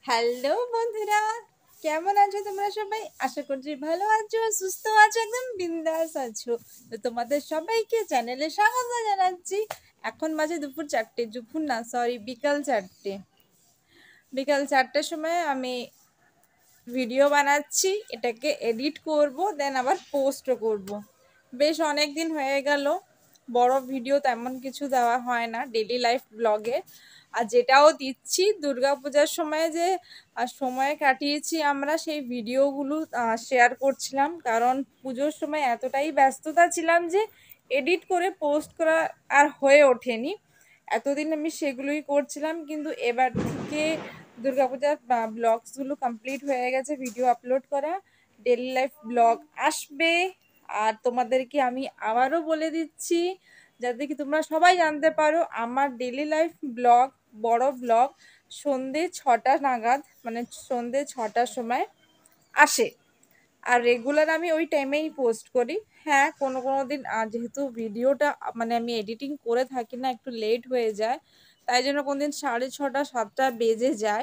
Hello বন্ধুরা, কেমন আছো তোমরা সবাই? আশা করছি ভালো আছো, সুস্থ আছো, একদম বিন্দাস আছো। তো তোমাদের সবাইকে চ্যানেলে স্বাগত জানাচ্ছি। এখন বাজে দুপুর 4টে, দুপুর না সরি বিকাল 4টে। বিকাল 4টের সময় আমি ভিডিও বানাচ্ছি, এটাকে এডিট করব, দেন আবার পোস্টও করব। বেশ অনেক দিন হয়ে গেল বড় ভিডিও তেমন কিছু দেওয়া হয় না ডেইলি লাইফ ব্লগে। আর যেটাও দিচ্ছি দুর্গাপূজার সময় যে সময় কাটিয়েছি আমরা, সেই ভিডিওগুলো শেয়ার করছিলাম, কারণ পুজোর সময় এতটাই ব্যস্ততা ছিলাম যে এডিট করে পোস্ট করা আর হয়ে ওঠেনি। এতদিন আমি সেগুলোই করছিলাম, কিন্তু এবার থেকে দুর্গাপূজার ব্লগসগুলো কমপ্লিট হয়ে গেছে, ভিডিও আপলোড করা, ডেইলি লাইফ ব্লগ আসবে। আর তোমাদেরকে আমি আবারও বলে দিচ্ছি, যাতে কি তোমরা সবাই জানতে পারো, আমার ডেইলি লাইফ ব্লগ, বড় ব্লগ সন্ধে 6টা নাগাদ, মানে সন্ধে 6টার সময় আসে। আর রেগুলার আমি ওই টাইমেই পোস্ট করি। হ্যাঁ, কোনো কোনো দিন যেহেতু ভিডিওটা মানে আমি এডিটিং করে থাকি না, একটু লেট হয়ে যায়, তাই জন্য কোনো দিন 6:30 7টা বেজে যায়,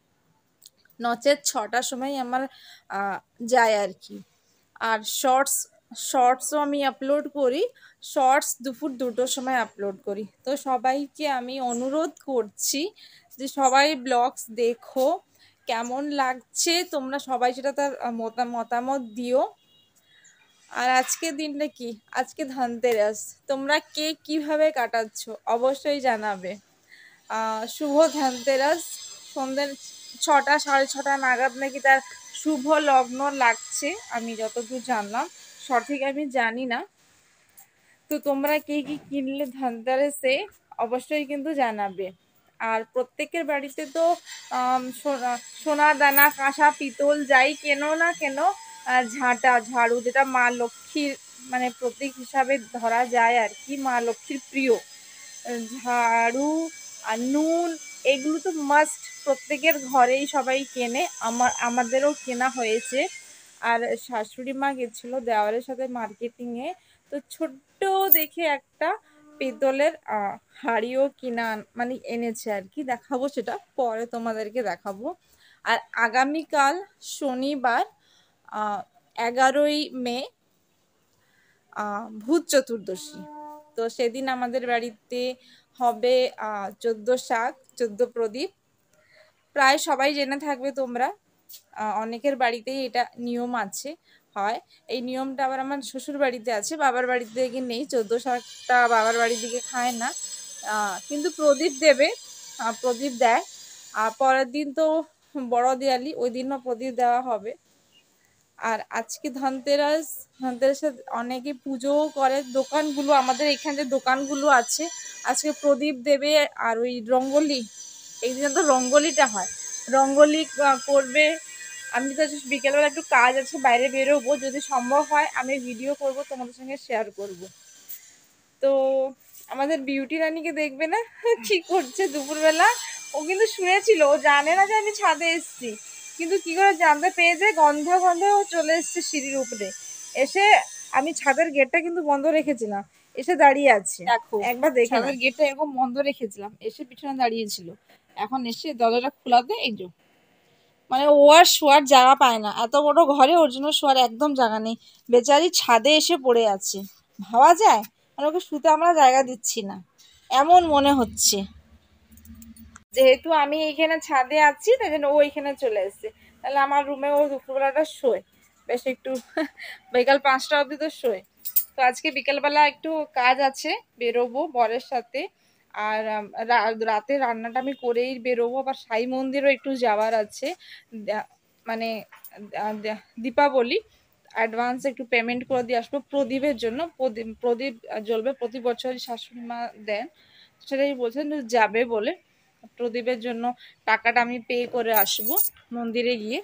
নচেত 6টার সময় আমার যায় আর কি। আর শর্টসও আমি আপলোড করি, শর্টস দুপুর 2টোর সময় আপলোড করি। তো সবাইকে আমি অনুরোধ করছি যে সবাই ব্লগস দেখো, কেমন লাগছে তোমরা সবাই সেটা তার মতামত দিও। আর আজকের দিনটা কি, আজকে ধনতেরাস, তোমরা কে কিভাবে কাটাচ্ছ অবশ্যই জানাবে। শুভ ধনতেরাস। সন্ধ্যে 6টা 6:30 নাগাদ নাকি তার শুভ লগ্ন লাগছে, আমি যতদূর জানলাম, সঠিক আমি জানি না। তো তোমরা কে কি কিনলে ধনতেরাসে অবশ্যই কিন্তু জানাবে। আর প্রত্যেকের বাড়িতে তো সোনার দানা, কাঁসা, পিতল যাই কেনো না কেন, ঝাড়ু, যেটা মা লক্ষ্মীর মানে প্রতীক হিসাবে ধরা যায় আর কি, মা লক্ষ্মীর প্রিয় ঝাড়ু আর নুন, এগুলো তো মাস্ট, প্রত্যেকের ঘরেই সবাই কেনে, আমাদেরও কেনা হয়েছে। আর শাশুড়ি মা গেছিল দেওয়ারের সাথে মার্কেটিংয়ে, তো ছোট্ট দেখে একটা পিতলের হাঁড়িও মানে এনেছে আর কি, দেখাবো, সেটা পরে তোমাদেরকে দেখাবো। আর আগামীকাল শনিবার 11ই মে ভূত চতুর্দশী। তো সেদিন আমাদের বাড়িতে হবে 14 শাক, 14 প্রদীপ। প্রায় সবাই জেনে থাকবে তোমরা, অনেকের বাড়িতেই এটা নিয়ম আছে, হয়। এই নিয়মটা আবার আমার শ্বশুর বাড়িতে আছে, বাবার বাড়িতে দিকে নেই। 14 শাকটা বাবার বাড়ির দিকে খায় না, কিন্তু প্রদীপ দেবে, প্রদীপ দেয়। আর পরের দিন তো বড় দিয়ালি, ওই দিনও প্রদীপ দেওয়া হবে। আর আজকে ধনতেরাসে অনেকে পুজোও করে, দোকানগুলো, আমাদের এখানে যে দোকানগুলো আছে, আজকে প্রদীপ দেবে। আর ওই রঙ্গোলি, এই দিনে তো রঙ্গোলিটা হয়, রঙ্গোলি করবে। আমি তো বিকেলবেলা একটু কাজ আছে, বাইরে বেরোবো, যদি সম্ভব হয় আমি ভিডিও করব, তোমাদের সঙ্গে শেয়ার করব। তো আমাদের বিউটি রানীকে দেখবে না কি করছে দুপুরবেলা, ও কিন্তু শুয়েছিল, ও জানে না যে আমি ছাদে এসেছি, কিন্তু কি করে জানতে পেয়েছে, গন্ধে ও চলে এসছে সিঁড়ির উপরে এসে। আমি ছাদের গেটটা কিন্তু বন্ধ রেখেছিলাম, এসে দাঁড়িয়ে আছে, দেখো একবার দেখে ছাদের গেটটা এরকম বন্ধ রেখেছিলাম, এসে পিছনে দাঁড়িয়েছিল, এখন এসে দরজাটা খোলাতে এই যে, মানে ও আর শোয়ার জায়গা পায় না, এত বড় ঘরে ওর জন্য শোয়ার একদম জায়গা নেই, বেচারি ছাদে এসে পড়ে আছে। ভাবা যায়, মানে ওকে শুতে আমরা জায়গা দিচ্ছি না, এমন মনে হচ্ছে। যেহেতু আমি এইখানে ছাদে আছি, তাই জন্য ও এইখানে চলে এসছে, তাহলে আমার রুমে ও দুপুরবেলাটা শোয়, বেশ একটু বিকাল 5টা অবধি তো শোয়। তো আজকে বিকালবেলা একটু কাজ আছে, বেরোবো বরের সাথে। আর রাতে রান্নাটা আমি করেই বেরোবো, আবার সাই মন্দিরও একটু যাওয়ার আছে, মানে দীপাবলি, অ্যাডভান্স একটু পেমেন্ট করে দিয়ে আসবো প্রদীপের জন্য। প্রদীপ জ্বলবে, প্রতি বছরই শাশুড়ি মা দেন, সেটাই বলছেন যাবে বলে, প্রদীপের জন্য টাকাটা আমি পে করে আসবো মন্দিরে গিয়ে।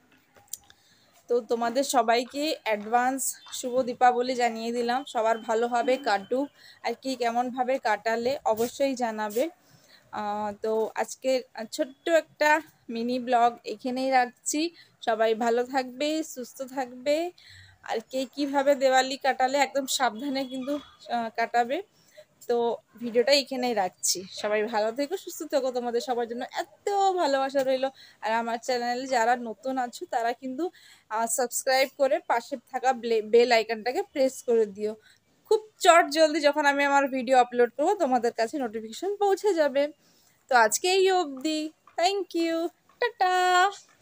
তো তোমাদের সবাইকে অ্যাডভান্স শুভ দীপাবলি জানিয়ে দিলাম, সবার ভালোভাবে কাটুক, আর কি কেমনভাবে কাটালে অবশ্যই জানাবে। তো আজকে ছোট্ট একটা মিনি ব্লগ এখানেই রাখছি, সবাই ভালো থাকবে, সুস্থ থাকবে। আর কে কীভাবে দেওয়ালি কাটালে একদম সাবধানে কিন্তু কাটাবে। তো ভিডিওটা এখানেই রাখছি। সবাই ভালো থেকো, সুস্থ থেকো, তোমাদের সবার জন্য এত ভালোবাসা রইলো। আর আমার চ্যানেলে যারা নতুন আছো তারা কিন্তু সাবস্ক্রাইব করে পাশে থাকা বেল আইকনটাকে প্রেস করে দিও। খুব জলদি যখন আমি আমার ভিডিও আপলোড করবো তোমাদের কাছে নোটিফিকেশন পৌঁছে যাবে। তো আজকে এই অবধি, থ্যাংক ইউ, টাটা।